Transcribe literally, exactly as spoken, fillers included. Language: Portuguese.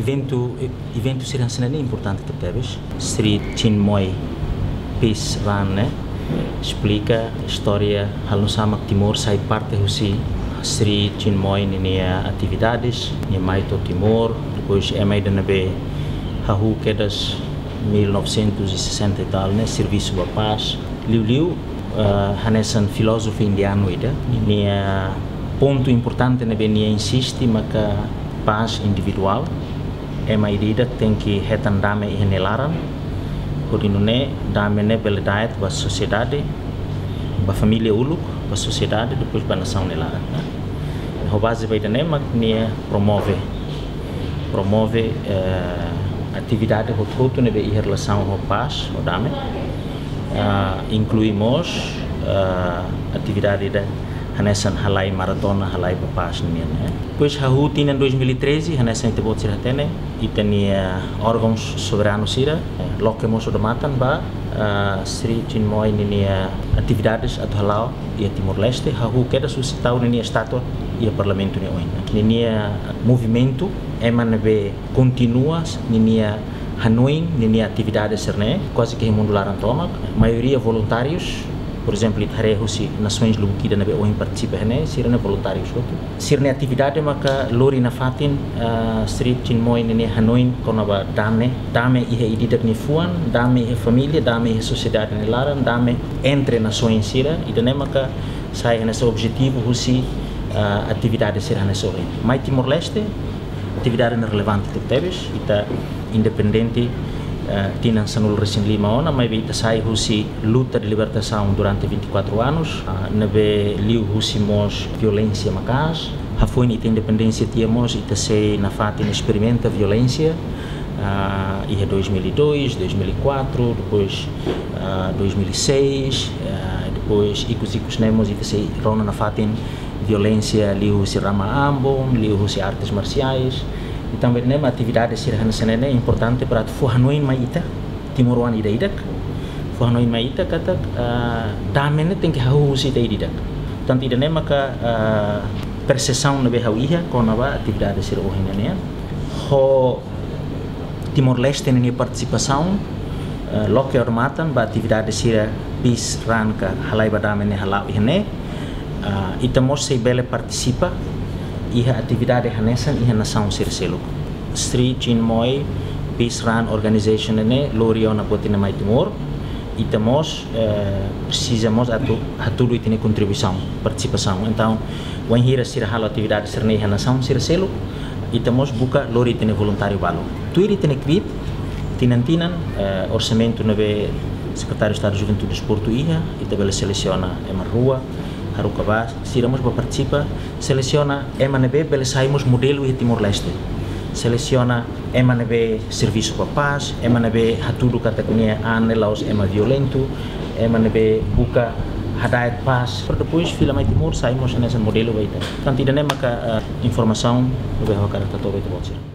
evento evento sirança é importante que temos. Sri Chinmoy Peace Run, né? Explica a história Halusama Timor sai parte assim. Sri Chinmoy tinha atividades, tinha mais do Timor, depois é mais de nebe Hahu quedas mil novecentos e sessenta e tal, né? Serviço da paz. Liu Liu Hanesan filósofo indiano ida, tinha ponto importante nebe nia insiste maka paz individual. É uma ideia tem que retan dame e renelaran. Kodinune dame ne beledait ba sociedade, ba família uluk, ba sociedade depois ba nação nelaran. A base vai dane mak nia promove promove uh, atividade rotuto nebe em relação ao paz, o dame. Uh, incluímos uh, atividade da Hanesan halai maratona halai papas nian. Depois Hahu tinha em dois mil e treze Hanesan tebot sira tene e tinha órgãos soberanos sira loke moso de matan ba Sri Chinmoy tinha atividades atual e Timor Leste. Hahu queda suscitau tinha estátua e o parlamento ne oin. Tinha movimento emanbe continua tinha Hanoi tinha atividades serne quase que remundularam tomak maioria voluntários. Por exemplo, itare husi nações lubukida na beoin participa hene sirene voluntários outro sirne atividade maka lori na fatin uh, Sri Chinmoy nene Hanoi konaba dame dame ihe ididak ni fuan dame ihe família dame ihe sociedade ne laran dame entre nações sira idane maka sai nesse objetivo husi uh, atividade sira nesse oi mai Timor Leste atividade relevante que tebes ita independente. Uh, tinha sanul recém lima ona, mas veio sai husi luta de libertação durante vinte e quatro anos. Uh, nebe liu husi mos violência macas. A foi na independência tínhamos e sei na fatin experimenta violência. Uh, e é dois mil e dois, dois mil e quatro, depois uh, dois mil e seis, uh, depois icos icos nemos e sei rona na fatin violência liu husi rama ambon, liu husi artes marciais. E também né, uma atividade sirhansenene é importante para fuhanoin maita Timoruan ida idak fuhanoin maita kata damene tem que hau usi ida idak tanto ida né maka percepção nebe hauiha com nova atividade sirhansenene ho Timor Leste nenia participação loke ormatan ba atividade sira peace run ka halai badamene halau ihne itamos sei bele participa iha atividade hanesan iha nação sirselo Sri Chinmoy Peace Run Organization ne loriona botina mai Timor e temos uh, precisamos atu atudo itine contribuição participação então when hira sira halo atividade sirne iha nação sirselo e temos buka lori itine voluntário balo tuiri itine krip tinantinan uh, orçamento nebe secretário de Estado de Juventude e Desporto iha e tabela seleciona ema rua Harukaba, siramos para participar, seleciona E M A N B, bele saímos modelo e Timor Leste. Seleciona E M A N B serviço para paz, E M A N B hatudo categoria anelaus E M A violento, E M A N B buka hadait paz. Para depois fila mai Timor saímos nesse modelo aí. Tanto ainda nem maka informação, eu vou colocar todo o